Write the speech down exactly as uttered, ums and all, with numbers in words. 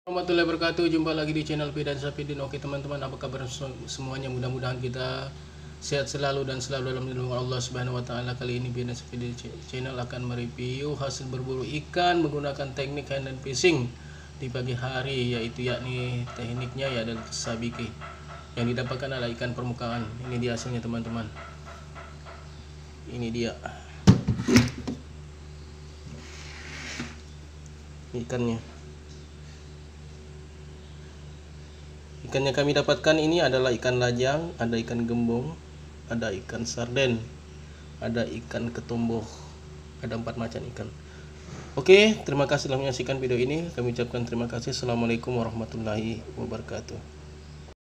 Warahmatullahi wabarakatuh. Jumpa lagi di channel Fidan Safidin. Oke teman-teman, apa kabar semuanya? Mudah-mudahan kita sehat selalu dan selalu dalam lindungan Allah Subhanahu wa taala. Kali ini Fidan Safidin channel akan mereview hasil berburu ikan menggunakan teknik hand and fishing di pagi hari, yaitu yakni tekniknya ya adalah sabiki. Yang didapatkan adalah ikan permukaan. Ini dia hasilnya teman-teman. Ini dia ikannya. Ikan yang kami dapatkan ini adalah ikan lajang, ada ikan gembong, ada ikan sarden, ada ikan ketomboh, ada empat macam ikan. Oke, terima kasih telah menyaksikan video ini. Kami ucapkan terima kasih. Assalamualaikum warahmatullahi wabarakatuh.